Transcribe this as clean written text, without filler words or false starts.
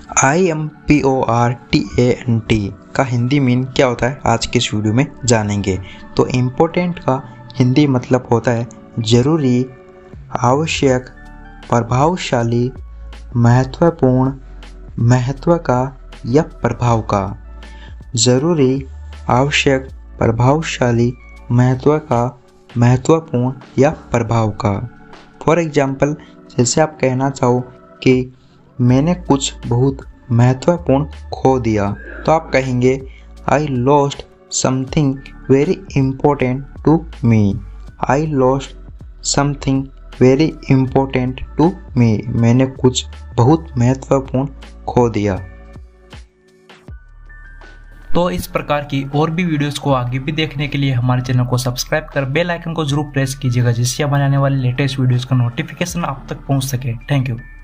IMPORTANT का Hindi mean क्या होता है आज के इस वीडियो में जानेंगे। तो इम्पोर्टेंट का हिंदी मतलब होता है जरूरी, आवश्यक, प्रभावशाली, महत्वपूर्ण, महत्व का या प्रभाव का। जरूरी, आवश्यक, प्रभावशाली, महत्व का, महत्वपूर्ण या प्रभाव का। फॉर एग्जाम्पल, जैसे आप कहना चाहो कि मैंने कुछ बहुत महत्वपूर्ण खो दिया, तो आप कहेंगे I lost something very important to me. I lost something very important to me. मैंने कुछ बहुत महत्वपूर्ण खो दिया। तो इस प्रकार की और भी वीडियोस को आगे भी देखने के लिए हमारे चैनल को सब्सक्राइब कर बेल आइकन को जरूर प्रेस कीजिएगा, जिससे बनाने वाले लेटेस्ट वीडियोस का नोटिफिकेशन आप तक पहुंच सके। Thank you.